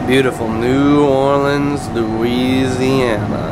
beautiful New Orleans, Louisiana.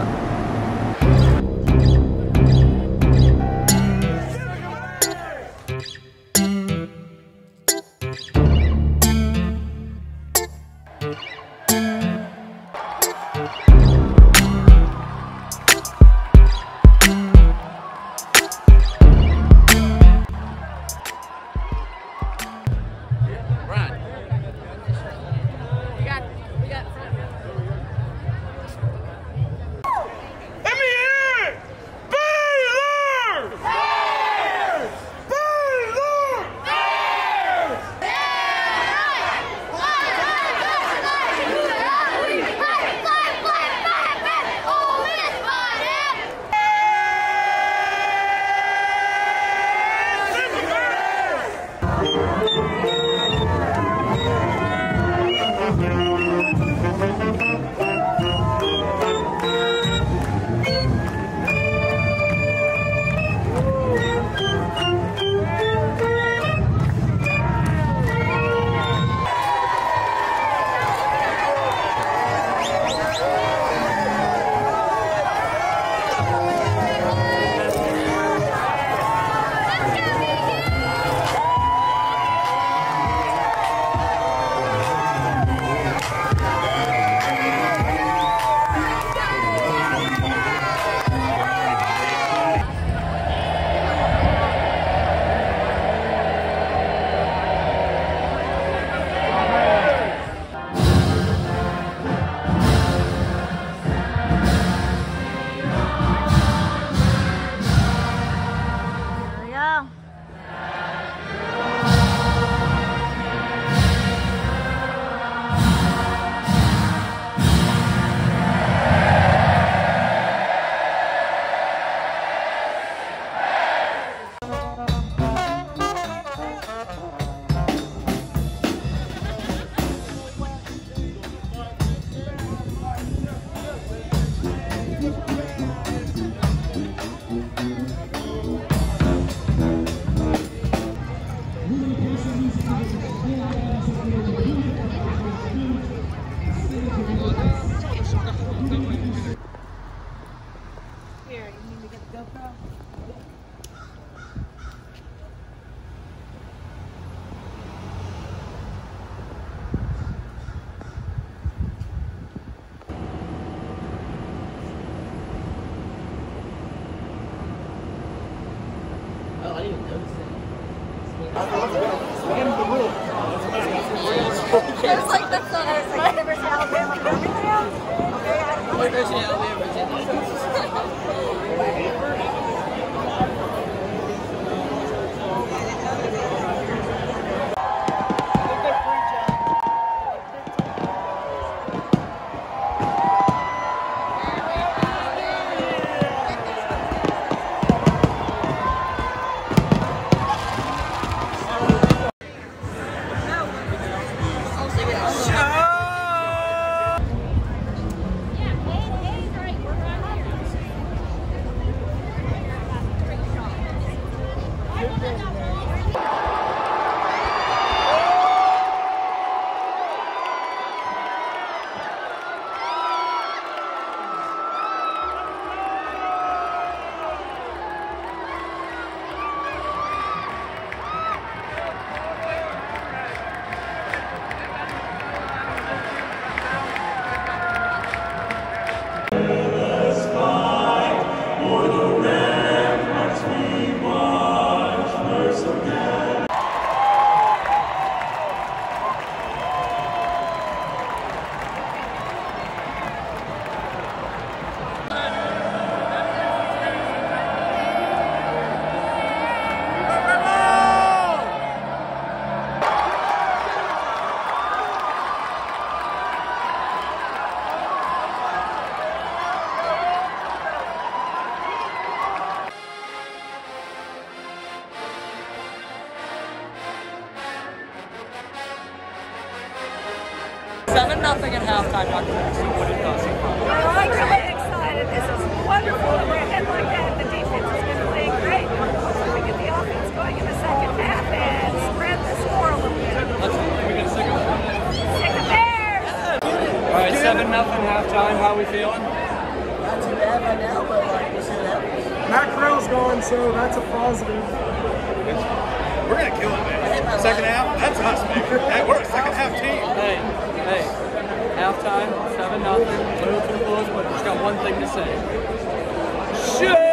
It's like that's not our like University of Alabama, Birmingham. Okay, I don't know. University of Alabama, Nothing at halftime, Dr. Maxey. What are your thoughts? I'm really excited. This is wonderful that we're ahead like that. The defense has been playing great. Hopefully we get the offense going in the second half and spread the score a little bit. Let's see. We get sick of it. Sick of Bears! how we feeling? Not too bad right now, but like we'll see what happens. Matt Corral's gone, so that's a positive. We're gonna kill it, man. Second half, that's us, man. Hey, we're a second half team. Hey, halftime, 7-0. Little to the Bulls, but just got one thing to say. Shit!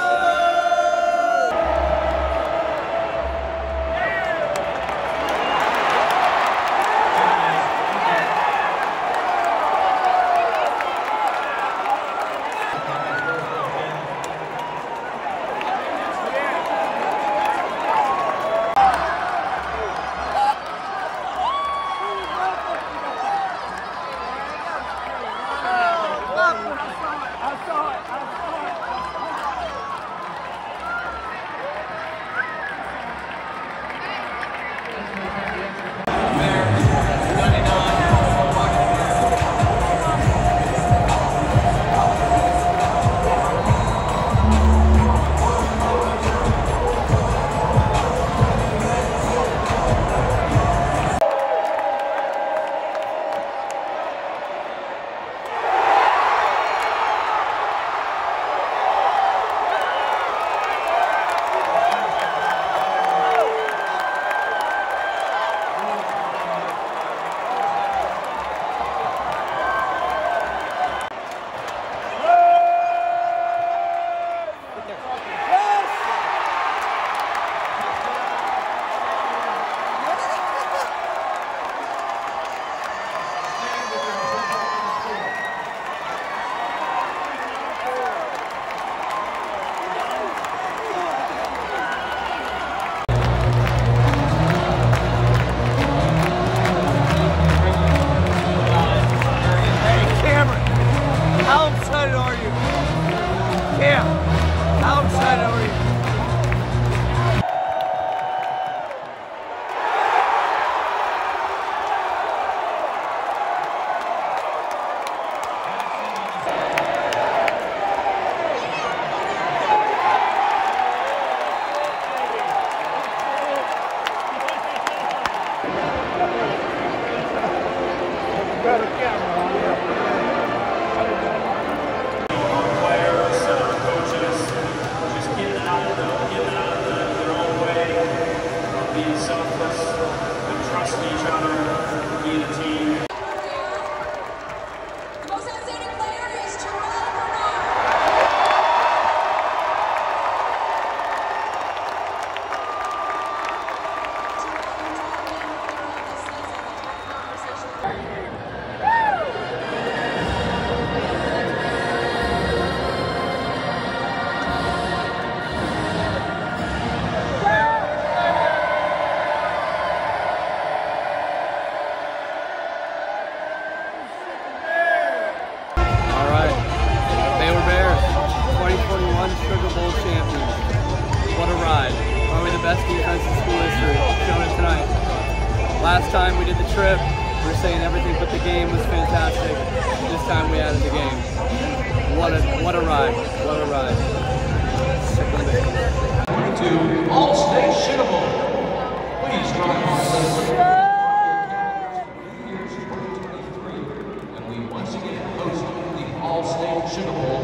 best defense in school history, showing it tonight. Last time we did the trip, we were saying everything but the game was fantastic. This time we added the game. What a ride. What a ride. Sick of it. To All-State Shittable. Please join us. Years 2023, and we once again host the All-State Shittable